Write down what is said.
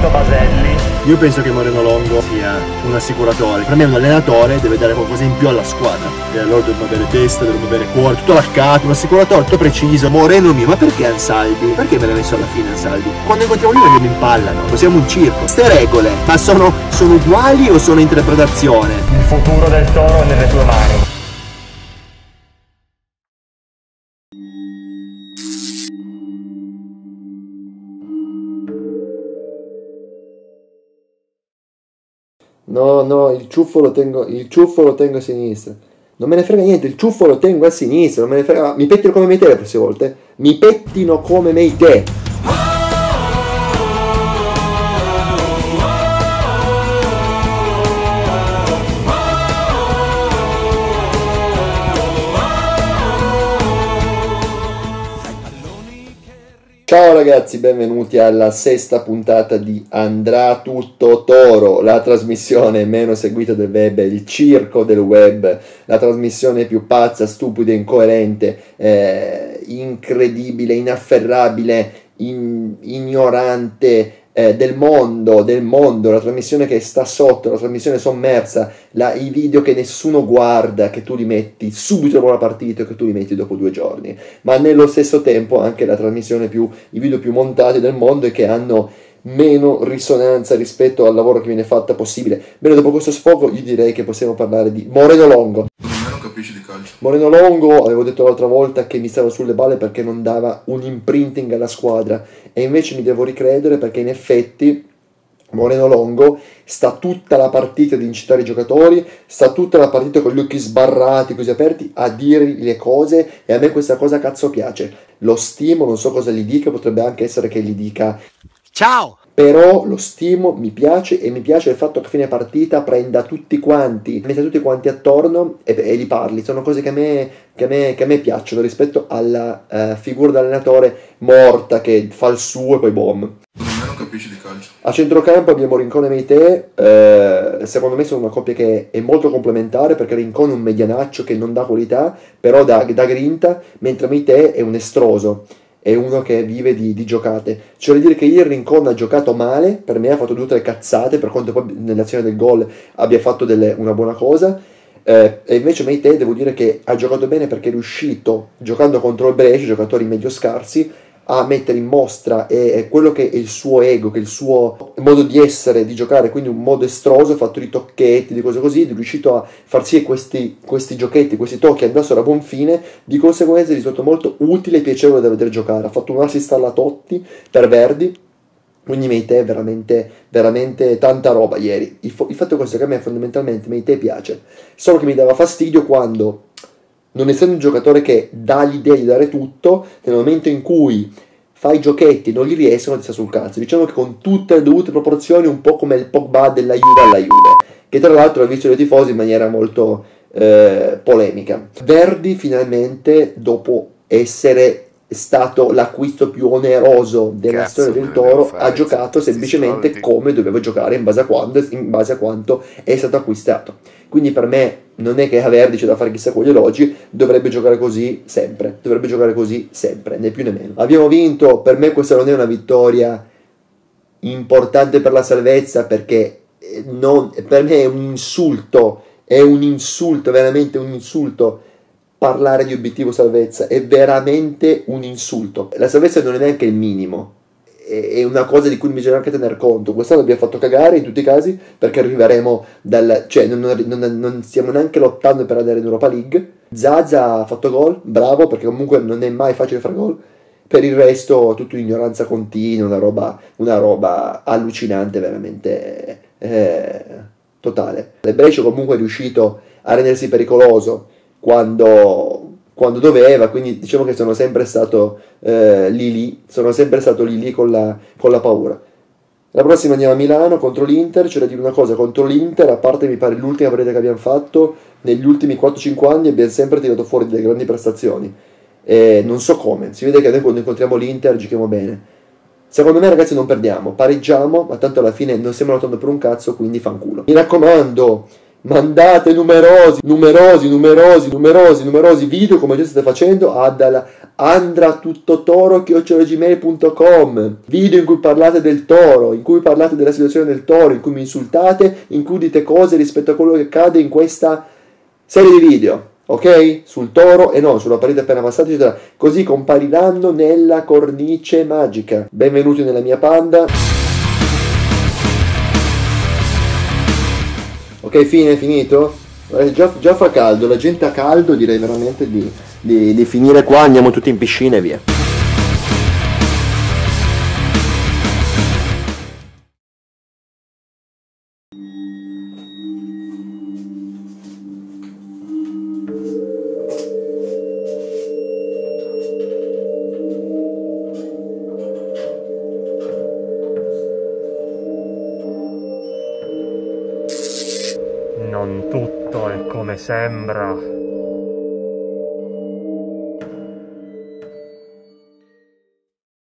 Roberto Baselli. Io penso che Moreno Longo sia un assicuratore. Per me un allenatore deve dare qualcosa in più alla squadra. E allora devono avere testa, devono avere cuore, tutto laccato, un assicuratore tutto preciso. Moreno mio, ma perché Ansaldi? Perché me l'ha messo alla fine Ansaldi? Quando incontriamo lui non mi impallano, siamo un circo. Ste regole, ma sono uguali o sono interpretazione? Il futuro del Toro è nelle tue mani. No, il ciuffo lo tengo a sinistra. Non me ne frega niente, il ciuffo lo tengo a sinistra, non me ne frega. Mi pettino come Meite le prossime volte. Mi pettino come Meite. Ciao ragazzi, benvenuti alla sesta puntata di Andrà Tutto Toro, la trasmissione meno seguita del web, il circo del web, la trasmissione più pazza, stupida, incoerente, incredibile, inafferrabile, ignorante del mondo, la trasmissione che sta sotto, la trasmissione sommersa, i video che nessuno guarda, che tu li metti subito dopo la partita e che tu li metti dopo 2 giorni, ma nello stesso tempo anche la trasmissione i video più montati del mondo e che hanno meno risonanza rispetto al lavoro che viene fatta possibile. Bene, dopo questo sfogo io direi che possiamo parlare di Moreno Longo. Di calcio. Moreno Longo, avevo detto l'altra volta che mi stava sulle balle perché non dava un imprinting alla squadra e invece mi devo ricredere perché in effetti Moreno Longo sta tutta la partita ad incitare i giocatori, sta tutta la partita con gli occhi sbarrati, così aperti, a dire le cose e a me questa cosa cazzo piace. Lo stimo, non so cosa gli dica, potrebbe anche essere che gli dica ciao! Però lo stimo, mi piace e mi piace il fatto che a fine partita prenda tutti quanti, metta tutti quanti attorno e gli parli. Sono cose che a me piacciono rispetto alla figura dell'allenatore morta che fa il suo e poi boom. Non capisci di calcio. A centrocampo abbiamo Rincon e Meite, secondo me sono una coppia che è molto complementare perché Rincon è un medianaccio che non dà qualità, però dà grinta, mentre Meite è un estroso. È uno che vive di giocate. Cioè vuol dire che ieri Rincon ha giocato male, per me ha fatto 2 o 3 cazzate, per quanto poi nell'azione del gol abbia fatto una buona cosa, e invece Meite devo dire che ha giocato bene perché è riuscito, giocando contro il Brescia, giocatori medio scarsi, a mettere in mostra quello che è il suo ego, che è il suo modo di essere, di giocare, quindi un modo estroso, fatto di tocchetti, di cose così, è riuscito a far sì che questi giochetti, questi tocchi andassero a buon fine, di conseguenza è risultato molto utile e piacevole da vedere giocare. Ha fatto un assist alla Totti per Verdi, quindi Meite è veramente, veramente tanta roba ieri. Il fatto è questo, che a me fondamentalmente Meite piace, solo che mi dava fastidio quando, non essendo un giocatore che dà l'idea di dare tutto, nel momento in cui fa i giochetti e non li riescono ti sta sul cazzo. Diciamo che con tutte le dovute proporzioni, un po' come il Pogba della Juve alla Juve, che tra l'altro ha visto i tifosi in maniera molto polemica. Verdi finalmente, dopo essere stato l'acquisto più oneroso della storia del Toro, ha giocato semplicemente come doveva giocare in base a quanto è stato acquistato. Quindi per me non è che a Verdi c'è da fare chissà quali elogi, dovrebbe giocare così sempre, né più né meno. Abbiamo vinto, per me questa non è una vittoria importante per la salvezza, perché per me è un insulto, veramente un insulto parlare di obiettivo salvezza, è veramente un insulto. La salvezza non è neanche il minimo, è una cosa di cui bisogna anche tener conto. Quest'anno abbiamo fatto cagare in tutti i casi perché arriveremo cioè non stiamo neanche lottando per andare in Europa League. Zaza ha fatto gol, bravo, perché comunque non è mai facile fare gol. Per il resto tutto ignoranza continua, una roba allucinante, veramente totale. Il Brescia comunque è riuscito a rendersi pericoloso quando doveva, quindi diciamo che sono sempre stato lì con la paura. La prossima andiamo a Milano contro l'Inter. C'è da dire una cosa, contro l'Inter, a parte mi pare l'ultima partita che abbiamo fatto, negli ultimi 4-5 anni abbiamo sempre tirato fuori delle grandi prestazioni, non so come, si vede che noi quando incontriamo l'Inter giochiamo bene. Secondo me ragazzi non perdiamo, pareggiamo, ma tanto alla fine non stiamo lottando per un cazzo, quindi fanculo. Mi raccomando, mandate numerosi video come già state facendo ad andratuttotoro@gmail.com, video in cui parlate del toro, in cui parlate della situazione del toro, in cui mi insultate, in cui dite cose rispetto a quello che accade in questa serie di video, ok? Sul toro e non sulla partita appena passata, eccetera. Così compariranno nella cornice magica. Benvenuti nella mia panda. Ok, finito? Già fa caldo, la gente ha caldo, direi veramente di finire qua, andiamo tutti in piscina e via. Non tutto è come sembra.